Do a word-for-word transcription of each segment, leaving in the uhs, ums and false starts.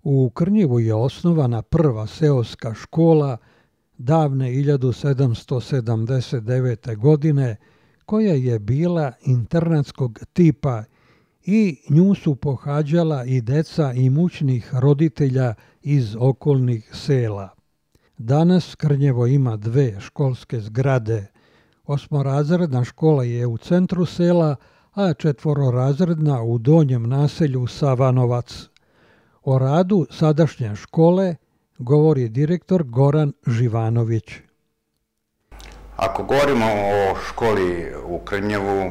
U Krnjevu je osnovana prva seoska škola davne hiljadu sedamsto sedamdeset devete. godine, koja je bila internatskog tipa i nju su pohađala i deca imućnih roditelja iz okolnih sela. Danas Krnjevo ima dve školske zgrade. Osmorazredna škola je u centru sela, a četvororazredna u donjem naselju Savanovac. O radu sadašnje škole govori direktor Goran Živanović. Ako govorimo o školi u Krnjevu,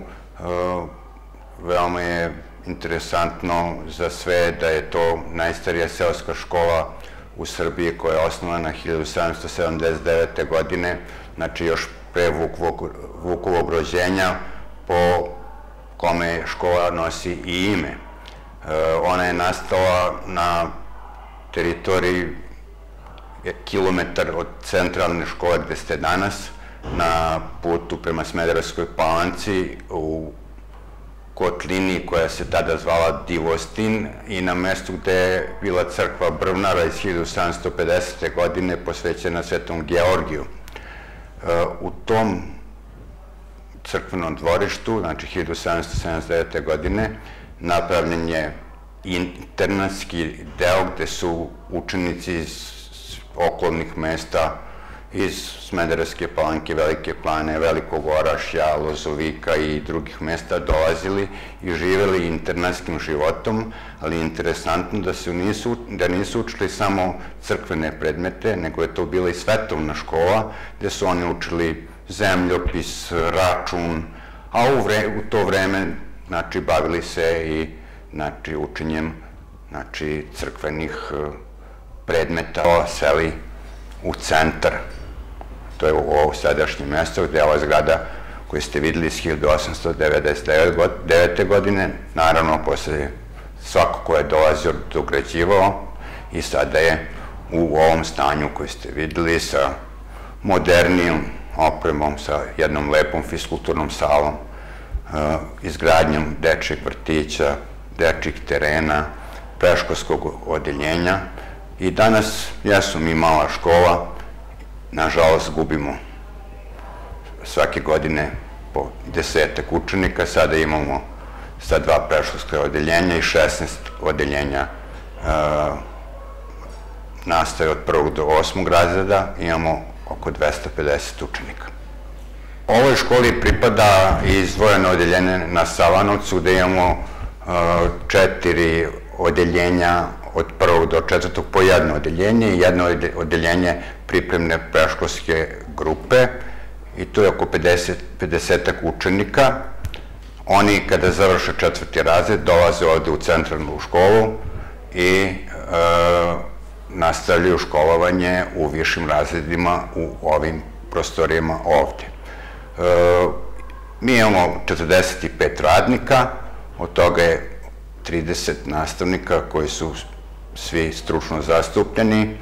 veoma je interesantno za sve da je to najstarija seoska škola u Srbiji koja je osnovana hiljadu sedamsto sedamdeset devete. godine, znači još pre Vukovog rođenja, po kome škola nosi i ime. Ona je nastala na teritoriji kilometar od centralne škole gde ste danas, na putu prema Smederevskoj Palanci, u kotlini koja se tada zvala Divostin i na mestu gde je bila crkva Brvnara iz hiljadu sedamsto pedesete. godine posvećena Svetom Georgiju. U tom crkvenom dvorištu, znači hiljadu sedamsto sedamdeset devete. godine, napravljen je internatski deo gde su učenici iz okolnih mesta, iz Smederevske Palanke, Velike Plane, Velikog Orašja, Lozovika i drugih mesta dolazili i živeli internatskim životom, ali je interesantno da nisu učili samo crkvene predmete, nego je to bila i svetovna škola, gde su oni učili zemljopis, račun, a u to vreme bavili se i učenjem crkvenih predmeta. Seli u centar, to je ovo sadašnje mesto gde je ova zgrada koju ste videli iz hiljadu osamsto devedeset devete. godine, naravno posle svako ko je dolazio dograđivao i sada je u ovom stanju koji ste videli sa modernijom opremom, sa jednom lepom fiskulturnom salom, izgradnjom dečjeg vrtića, dečjih terena, predškolskog odeljenja. I danas jesu mi mala škola, nažalost gubimo svake godine po desetak učenika, sada imamo sa dva predškolska odeljenja i šesnaest odeljenja nastaje od prvog do osmog razreda, imamo oko dvesta pedeset učenika. Ovoj školi pripada i izdvojeno odeljenje na Savanovcu gde imamo četiri odeljenja od prvog do četvrtog po jedno odeljenje i jedno odeljenje pripremne predškolske grupe i tu je oko pedesetak učenika. Oni kada završe četvrti razred dolaze ovde u centralnu školu i nastavljaju školovanje u višim razredima u ovim prostorijama ovde. Mi imamo četrdeset pet radnika, od toga je trideset nastavnika koji su svi stručno zastupljeni.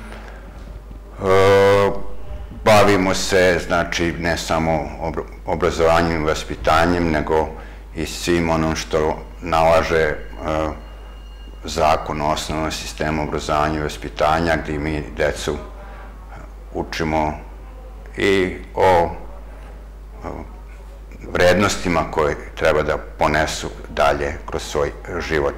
Bavimo se, znači, ne samo obrazovanjem i vaspitanjem, nego i svim onom što nalaže zakon o osnovnom sistemu obrazovanja i vaspitanja, gde mi decu učimo i o vrednostima koje treba da ponesu dalje kroz svoj život.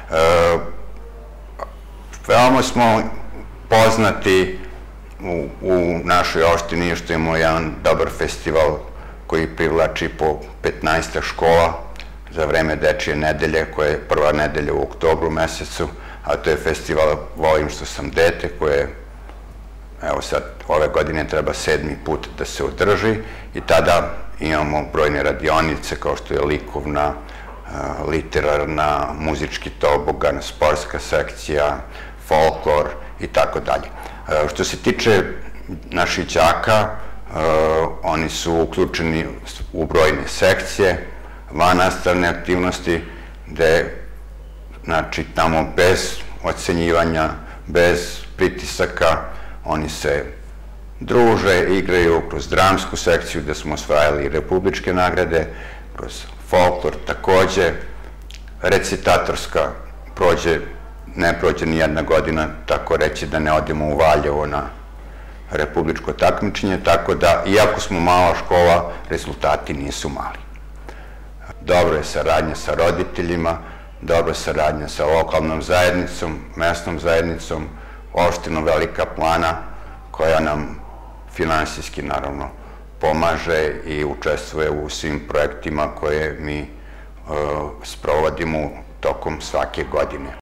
Veoma smo poznati u našoj opštini što imamo jedan dobar festival koji privlači po petnaestak škola za vreme dečije nedelje, koja je prva nedelja u oktobru mesecu, a to je festival Volim što sam dete, koje evo sad ove godine treba sedmi put da se održi i tada imamo brojne radionice kao što je likovna, literarna, muzički tobogan, sportska sekcija, folklor i tako dalje. Što se tiče naših đaka, oni su uključeni u brojne sekcije, vannastavne aktivnosti, gde, znači, tamo bez ocenjivanja, bez pritisaka, oni se druže, igraju kroz dramsku sekciju gde smo osvajali republičke nagrade, kroz folklor takođe, recitatorska prođe ne prođe ni jedna godina, tako reći, da ne odemo u Valjevo na republičko takmičenje, tako da, iako smo mala škola, rezultati nisu mali. Dobro je saradnja sa roditeljima, dobro je saradnja sa lokalnom zajednicom, mesnom zajednicom, opštinom Velika Plana, koja nam finansijski, naravno, pomaže i učestvuje u svim projektima koje mi sprovodimo tokom svake godine.